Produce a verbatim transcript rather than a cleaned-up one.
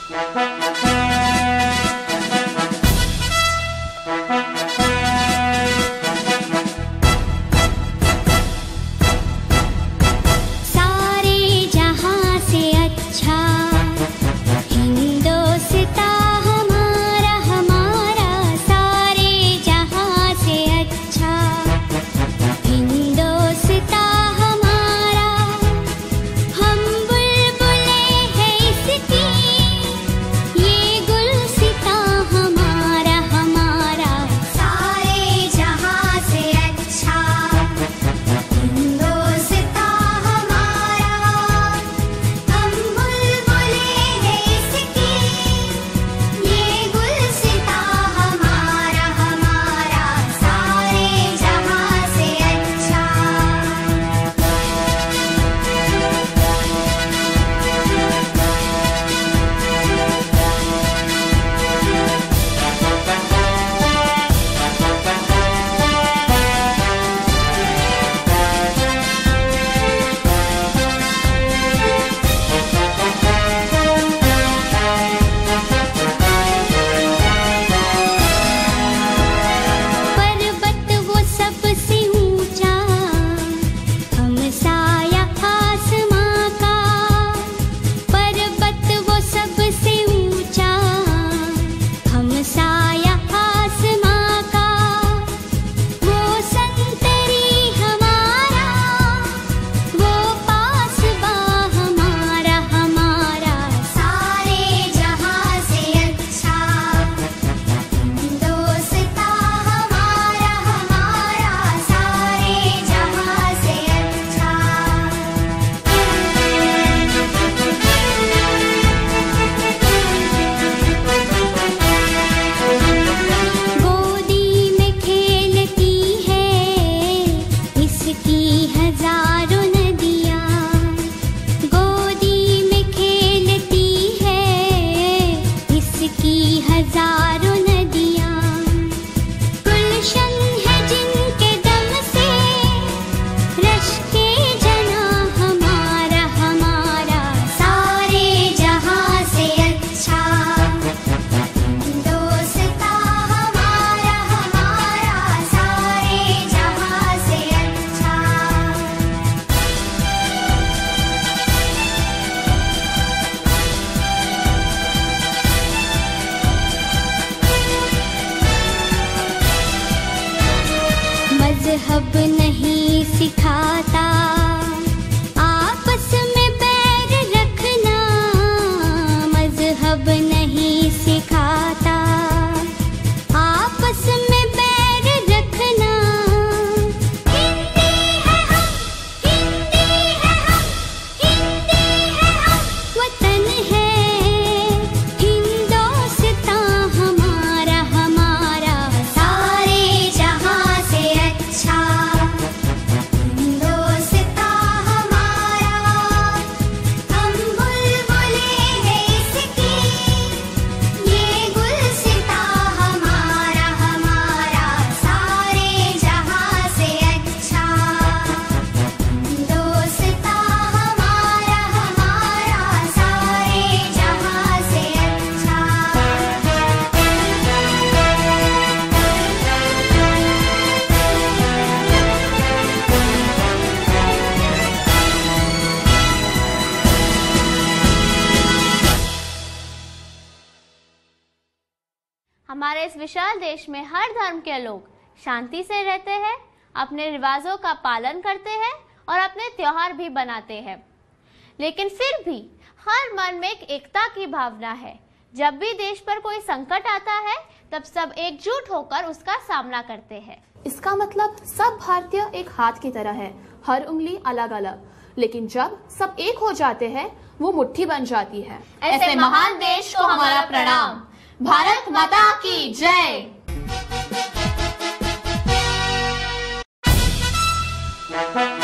मजहब नहीं सिखाता आपस में बैर रखना, मजहब नहीं सिखाता आपस में बैर रखना। हिंदी है हम, हिंदी है हम, हिंदी है हम, वतन है हिंदोस्तां हमारा हमारा, सारे जहां से अच्छा हिंदोस्तां हमारा। हम बुलबुले हैं इसकी, ये गुलसितां हमारा हमारा, सारे जहां से अच्छा हिंदोस्तां हमारा हमारा, सारे जहां से अच्छा। हमारे इस विशाल देश में हर धर्म के लोग शांति से रहते हैं, अपने रिवाजों का पालन करते हैं और अपने त्योहार भी बनाते हैं। लेकिन फिर भी हर मन में एक एकता की भावना है। जब भी देश पर कोई संकट आता है तब सब एकजुट होकर उसका सामना करते हैं। इसका मतलब सब भारतीय एक हाथ की तरह है, हर उंगली अलग अलग, लेकिन जब सब एक हो जाते हैं वो मुट्ठी बन जाती है। ऐसे महान देश को हमारा प्रणाम। भारत माता की जय।